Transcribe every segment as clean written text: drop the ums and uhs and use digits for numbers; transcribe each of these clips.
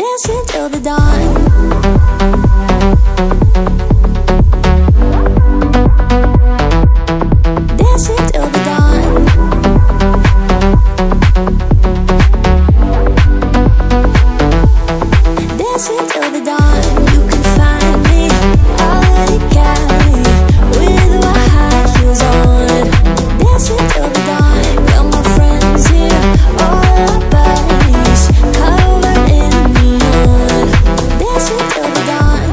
dancing till the dawn. Dancing till the dawn. Dancing till the dawn. You can find me out of the Cali with my high heels on. Dancing till the dawn. Got my friends here, all our bodies covered in neon. Dancing till the dawn.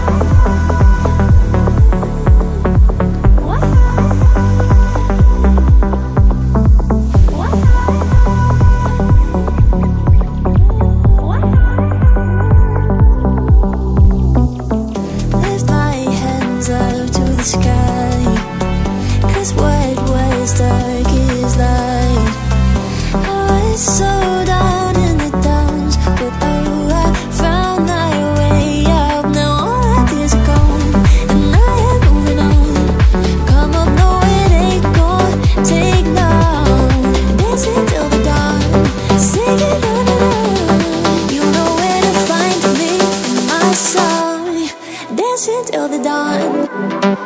Lift my hands up to the sky, 'cause what was dark is light. I was so down in the downs, but oh, I found my way up. Now all my tears are gone, and I am moving on. Come up, no, it ain't gonna take long. Dancing till the dawn, singing on and on. You know where to find me in my song. Dancing till the dawn.